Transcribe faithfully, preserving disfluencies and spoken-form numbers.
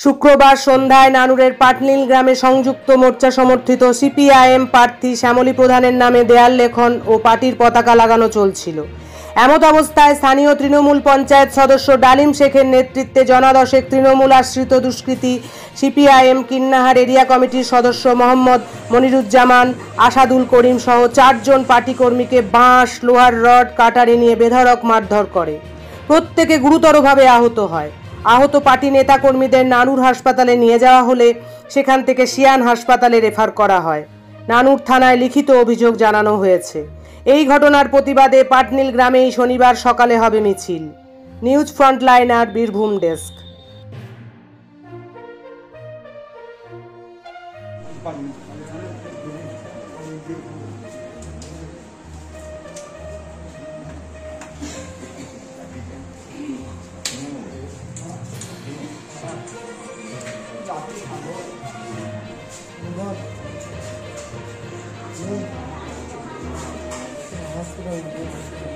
শুক্রবার সন্ধ্যায় নানুরের পাটনীল গ্রামে সংযুক্ত মোর্চা সমর্থিত সিপিআইএম প্রার্থী শ্যামলী প্রধানের নামে দেয়াল লেখন ও পার্টির পতাকা লাগানো চলছিল। এমত অবস্থায় স্থানীয় তৃণমূল পঞ্চায়েত সদস্য ডালিম শেখের নেতৃত্বে জনাদশেক তৃণমূল আশ্রিত দুষ্কৃতী সিপিআইএম কিন্নাহার এরিয়া কমিটির সদস্য মোহাম্মদ মনিরুজ্জামান, আসাদুল করিম সহ চারজন পার্টি কর্মীকে বাঁশ, লোহার রড, কাটারি নিয়ে বেধড়ক মারধর করে। প্রত্যেকে গুরুতরভাবে আহত হয়। আহত পার্টি নেতাকর্মীদের নানুর হাসপাতালে নিয়ে যাওয়া হলে সেখান থেকে সিয়ান হাসপাতালে রেফার করা হয়। নানুর থানায় লিখিত অভিযোগ জানানো হয়েছে। এই ঘটনার প্রতিবাদে পাটনীল গ্রামেই শনিবার সকালে হবে মিছিল। News frontliner, Birbhum desk. Hospital.